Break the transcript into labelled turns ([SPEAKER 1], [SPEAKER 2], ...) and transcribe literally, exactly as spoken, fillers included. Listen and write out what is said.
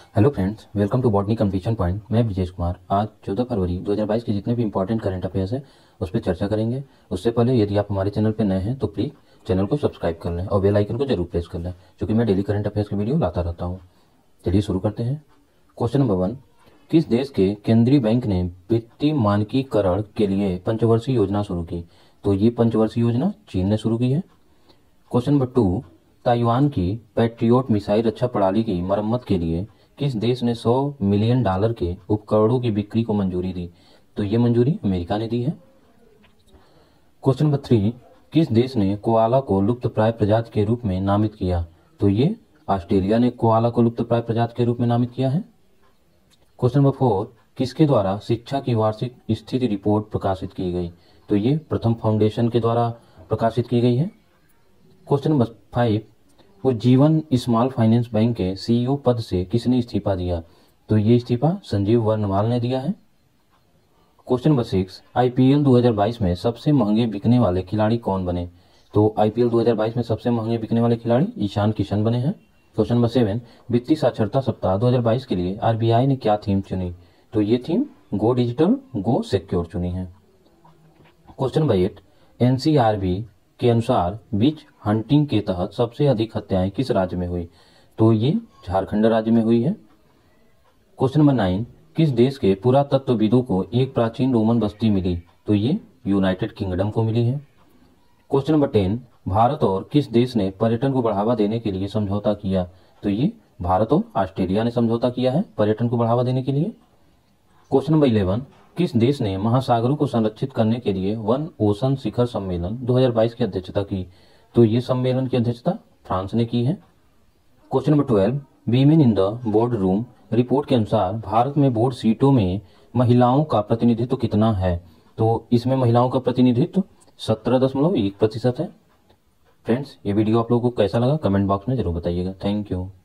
[SPEAKER 1] Hello friends, welcome to botany competition point. मैं ब्रिजेश कुमार। आज चौदह फरवरी दो हज़ार बाईस के जितने भी इंपॉर्टेंट करंट अफेयर्स है उस पर चर्चा करेंगे। उससे पहले यदि आप हमारे चैनल पर नए हैं तो प्लीज़ चैनल को सब्सक्राइब कर लें और बेल आइकन को जरूर प्रेस कर लें, क्योंकि मैं डेली करंट अफेयर्स की वीडियो लाता रहता हूँ। चलिए शुरू करते हैं। क्वेश्चन नंबर वन, किस देश के केंद्रीय बैंक ने वित्तीय मानकीकरण के लिए पंचवर्षीय योजना शुरू की? तो ये पंचवर्षीय योजना चीन ने शुरू की है। क्वेश्चन नंबर टू, ताइवान की पैट्रियोट मिसाइल रक्षा प्रणाली की मरम्मत के लिए किस देश ने सौ मिलियन डॉलर के उपकरणों की बिक्री को मंजूरी दी? तो ये मंजूरी अमेरिका ने दी है। क्वेश्चन नंबर थ्री, किस देश ने कोआला को लुप्तप्राय प्रजाति के रूप में नामित किया? तो ये ऑस्ट्रेलिया ने कोआला को लुप्तप्राय प्रजाति के रूप में नामित किया है। क्वेश्चन नंबर फोर, किसके द्वारा शिक्षा की वार्षिक स्थिति रिपोर्ट प्रकाशित की गई? तो ये प्रथम फाउंडेशन के द्वारा प्रकाशित की गई है। Question number five, Ujjivan small finance bank के सीईओ पद से किसने इस्तीफा दिया? तो ये इस्तीफा संजीव वर्णवाल ने दिया है। क्वेश्चन नंबर सिक्स, आईपीएल दो हज़ार बाईस में सबसे महंगे बिकने वाले खिलाड़ी कौन बने? तो आईपीएल दो हज़ार बाईस में सबसे महंगे बिकने वाले खिलाड़ी ईशान किशन बने हैं। क्वेश्चन नंबर सेवन, वित्तीय साक्षरता सप्ताह दो हज़ार बाईस के लिए आरबीआई ने क्या थीम चुनी? तो ये theme go digital go secure चुनी है। क्वेश्चन नंबर एट, एनसीआरबी के अनुसार विच हंटिंग के तहत सबसे अधिक हत्याएं किस राज्य में हुई? तो ये झारखंड राज्य में हुई है। क्वेश्चन नंबर नाइन, किस देश के पुरातत्वविदों को एक प्राचीन रोमन बस्ती मिली? तो ये यूनाइटेड किंगडम को मिली है। क्वेश्चन नंबर टेन, भारत और किस देश ने पर्यटन को बढ़ावा देने के लिए समझौता किया? तो ये भारत और ऑस्ट्रेलिया ने समझौता किया है पर्यटन को बढ़ावा देने के लिए। क्वेश्चन नंबर इलेवन, किस देश ने महासागरों को संरक्षित करने के लिए वन ओशन शिखर सम्मेलन दो हज़ार बाईस की अध्यक्षता की? तो ये सम्मेलन की अध्यक्षता फ्रांस ने की है। Question number twelve, women in the board room report के अनुसार भारत में बोर्ड सीटों में महिलाओं का प्रतिनिधित्व कितना है? तो इसमें महिलाओं का प्रतिनिधित्व सत्रह दशमलव एक प्रतिशत है। फ्रेंड्स, ये वीडियो आप लोगों को कैसा लगा कमेंट बॉक्स में जरूर बताइएगा। Thank you.